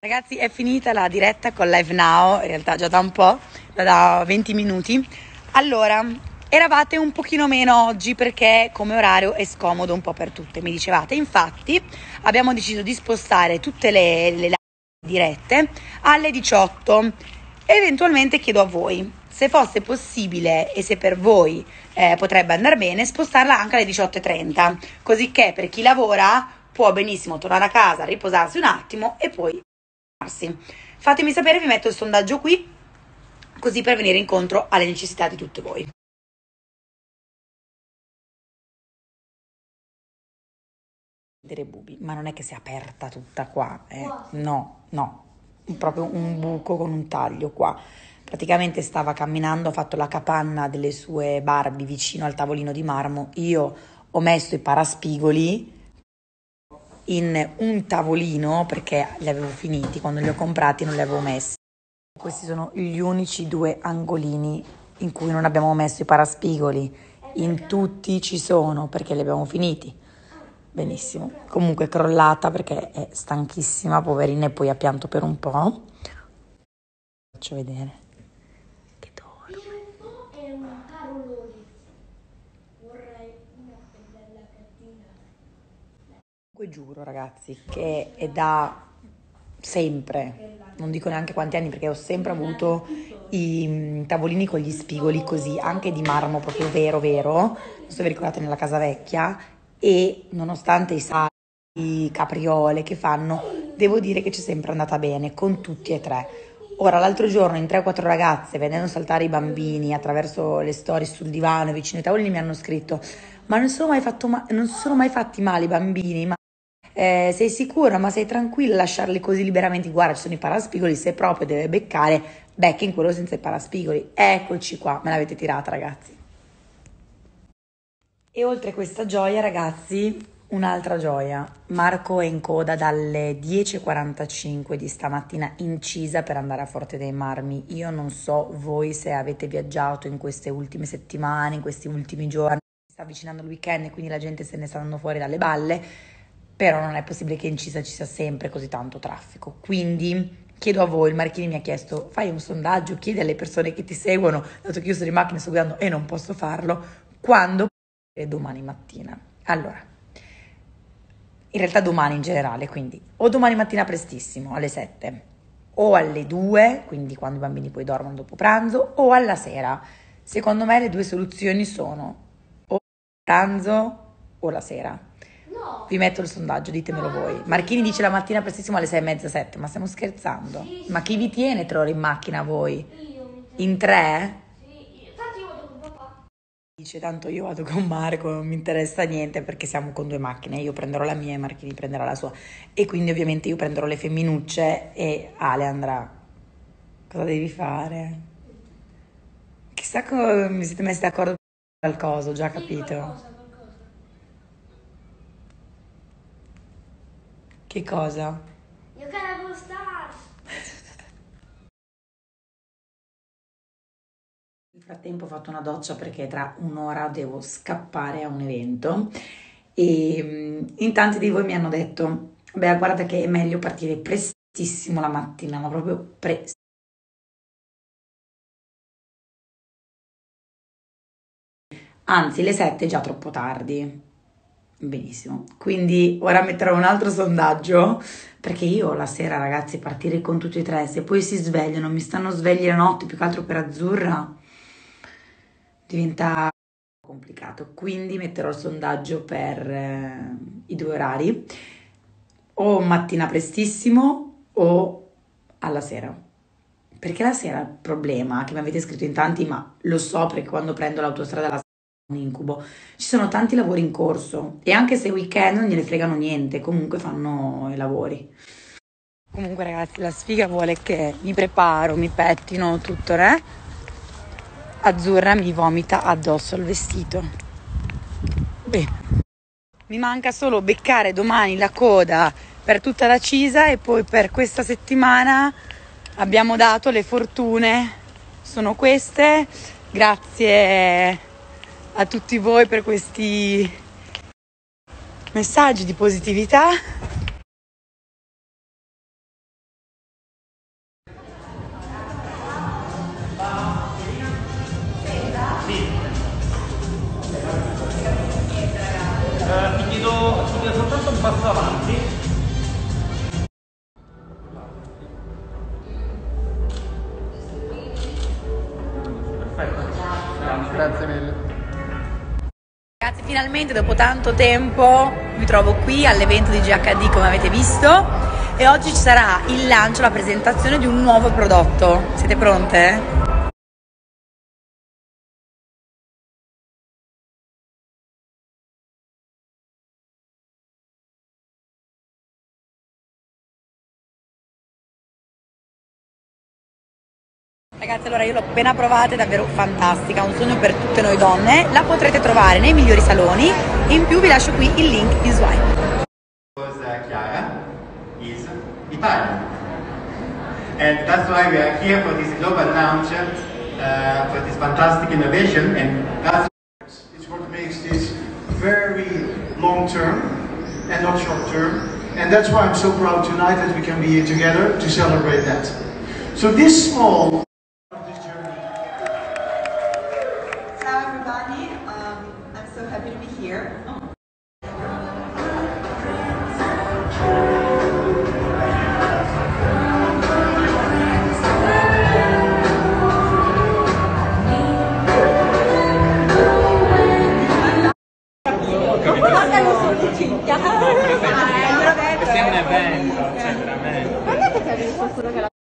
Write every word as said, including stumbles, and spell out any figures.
Ragazzi, è finita la diretta con Live Now, in realtà già da un po', da venti minuti. Allora, eravate un pochino meno oggi perché come orario è scomodo un po' per tutte, mi dicevate. Infatti abbiamo deciso di spostare tutte le, le live dirette alle diciotto. Eventualmente chiedo a voi, se fosse possibile e se per voi eh, potrebbe andare bene, spostarla anche alle diciotto e trenta, così che per chi lavora può benissimo tornare a casa, riposarsi un attimo e poi... Fatemi sapere, vi metto il sondaggio qui, così per venire incontro alle necessità di tutte voi. Bubi, ma non è che si è aperta tutta qua, eh? No, no, proprio un buco con un taglio qua. Praticamente stava camminando, ha fatto la capanna delle sue Barbie vicino al tavolino di marmo. Io ho messo i paraspigoli in un tavolino perché li avevo finiti, quando li ho comprati non li avevo messi. Questi sono gli unici due angolini in cui non abbiamo messo i paraspigoli. In tutti ci sono perché li abbiamo finiti. Benissimo. Comunque è crollata perché è stanchissima, poverina, e poi ha pianto per un po'. Faccio vedere. Che dorme. È un parolone. Vorrei una bella gattina. Comunque giuro, ragazzi, che è da sempre, non dico neanche quanti anni, perché ho sempre avuto i mm, tavolini con gli spigoli così, anche di marmo proprio vero vero, non so se vi ricordate nella casa vecchia, e nonostante i sali, i capriole che fanno, devo dire che c'è sempre andata bene con tutti e tre. Ora, l'altro giorno in tre quattro ragazze, vedendo saltare i bambini attraverso le stories sul divano e vicino ai tavolini, mi hanno scritto: ma non sono mai, fatto ma- non si sono mai fatti male i bambini, ma eh, sei sicura, ma sei tranquilla a lasciarli così liberamente? Guarda, ci sono i paraspigoli, se proprio deve beccare, becca in quello senza i paraspigoli. Eccoci qua, me l'avete tirata, ragazzi. E oltre questa gioia, ragazzi, un'altra gioia. Marco è in coda dalle dieci e quarantacinque di stamattina in Cisa per andare a Forte dei Marmi. Io non so voi se avete viaggiato in queste ultime settimane, in questi ultimi giorni. Si sta avvicinando il weekend e quindi la gente se ne sta andando fuori dalle balle, però non è possibile che in Cisa ci sia sempre così tanto traffico. Quindi chiedo a voi, il Marchini mi ha chiesto, fai un sondaggio, chiedi alle persone che ti seguono, dato che io sono in macchina, sto guidando e non posso farlo, quando domani mattina. Allora, in realtà domani in generale, quindi o domani mattina prestissimo alle sette o alle due, quindi quando i bambini poi dormono dopo pranzo, o alla sera. Secondo me le due soluzioni sono o pranzo o la sera. No. Vi metto il sondaggio, ditemelo voi. Marchini dice la mattina prestissimo alle sei e mezza, sette, ma stiamo scherzando? Ma chi vi tiene tre ore in macchina voi? Io. In tre? Sì, infatti io vado con papà. Dice tanto io vado con Marco, non mi interessa niente perché siamo con due macchine, io prenderò la mia e Marchini prenderà la sua, e quindi ovviamente io prenderò le femminucce e Ale andrà. Cosa devi fare? Chissà come vi siete messi d'accordo per qualcosa, ho già Sì, capito. qualcosa, qualcosa. Che cosa? Giocare a Brawl Stars. Nel frattempo ho fatto una doccia perché tra un'ora devo scappare a un evento e mm, in tanti di voi mi hanno detto, beh, guarda che è meglio partire prestissimo la mattina, ma proprio prestissimo. Anzi, le sette è già troppo tardi. Benissimo. Quindi ora metterò un altro sondaggio, perché io la sera, ragazzi, partire con tutti e tre, se poi si svegliano, mi stanno svegli la notte, più che altro per Azzurra, diventa complicato. Quindi metterò il sondaggio per eh, i due orari, o mattina prestissimo o alla sera. Perché la sera il problema, che mi avete scritto in tanti, ma lo so perché quando prendo l'autostrada la sera è un incubo, ci sono tanti lavori in corso e anche se weekend non gliene fregano niente, comunque fanno i lavori. Comunque ragazzi, la sfiga vuole che mi preparo, mi pettino, tutto, eh? Azzurra mi vomita addosso il vestito. Bene. Mi manca solo beccare domani la coda per tutta la Cisa e poi per questa settimana abbiamo dato le fortune, sono queste. Grazie a tutti voi per questi messaggi di positività. passo avanti. Perfetto. Grazie mille. Ragazzi, finalmente dopo tanto tempo mi trovo qui all'evento di G H D, come avete visto, e oggi ci sarà il lancio, la presentazione di un nuovo prodotto. Siete pronte? Ragazzi, allora io l'ho appena provata, è davvero fantastica, un sogno per tutte noi donne. La potrete trovare nei migliori saloni e in più vi lascio qui il link in swipe. Chiara is Italian, and that's why we are here for this global launch uh, for this fantastic innovation, and that's it's what makes this very long term and not short term, and that's why I'm so proud tonight that we can be here together to celebrate that. So this small Ciao everybody, um, I'm so happy to be here. Perché è un evento, cioè veramente. Guardate che ha visto quello che la